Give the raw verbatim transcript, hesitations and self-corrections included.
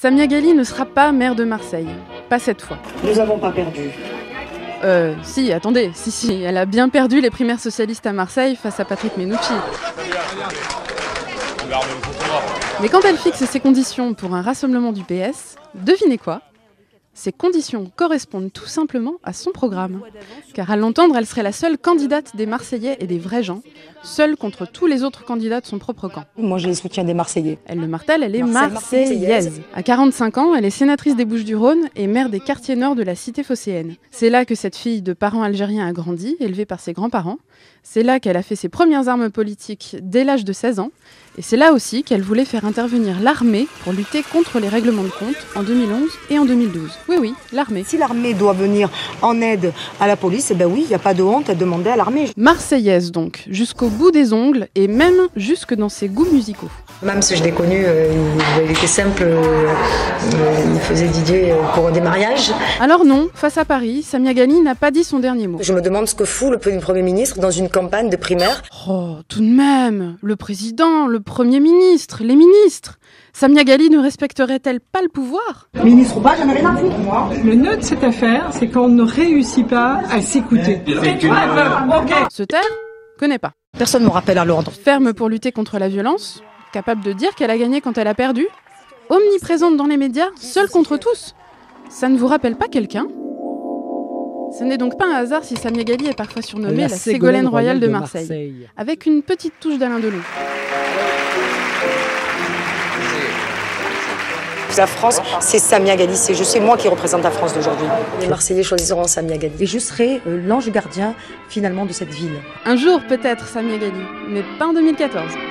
Samia Ghali ne sera pas maire de Marseille. Pas cette fois. Nous n'avons pas perdu. Euh, si, attendez, si, si, elle a bien perdu les primaires socialistes à Marseille face à Patrick Mennucci. Mais quand elle fixe ses conditions pour un rassemblement du P S, devinez quoi ? Ces conditions correspondent tout simplement à son programme. Car à l'entendre, elle serait la seule candidate des Marseillais et des vrais gens, seule contre tous les autres candidats de son propre camp. Moi, j'ai le soutien des Marseillais. Elle le martèle, elle est Marseille, marseillaise. marseillaise. À quarante-cinq ans, elle est sénatrice des Bouches-du-Rhône et maire des quartiers nord de la cité phocéenne. C'est là que cette fille de parents algériens a grandi, élevée par ses grands-parents. C'est là qu'elle a fait ses premières armes politiques dès l'âge de seize ans. Et c'est là aussi qu'elle voulait faire intervenir l'armée pour lutter contre les règlements de compte en deux mille onze et en deux mille douze. Oui, oui, l'armée. Si l'armée doit venir en aide à la police, eh ben oui, il n'y a pas de honte à demander à l'armée. Marseillaise donc, jusqu'au bout des ongles et même jusque dans ses goûts musicaux. Même si je l'ai connu, euh, il était simple, euh, il faisait D J pour des mariages. Alors non, face à Paris, Samia Ghali n'a pas dit son dernier mot. Je me demande ce que fout le Premier ministre dans une campagne de primaire. Oh, tout de même, le président, le Premier ministre, les ministres. Samia Ghali ne respecterait-elle pas le pouvoir ? Ministre ou pas, j'en ai rien à foutre, moi. Le nœud de cette affaire, c'est qu'on ne réussit pas à s'écouter. Se taire ? Connais pas. Personne ne me rappelle à l'ordre. Ferme pour lutter contre la violence, capable de dire qu'elle a gagné quand elle a perdu, omniprésente dans les médias, seule contre tous. Ça ne vous rappelle pas quelqu'un ? Ce n'est donc pas un hasard si Samia Ghali est parfois surnommée la, la Ségolène royale de Marseille, Marseille, avec une petite touche d'Alain Delon. La France, c'est Samia Ghali, c'est je sais moi qui représente la France d'aujourd'hui. Les Marseillais choisiront Samia Ghali. Et je serai euh, l'ange gardien finalement de cette ville. Un jour peut-être Samia Ghali, mais pas en deux mille quatorze.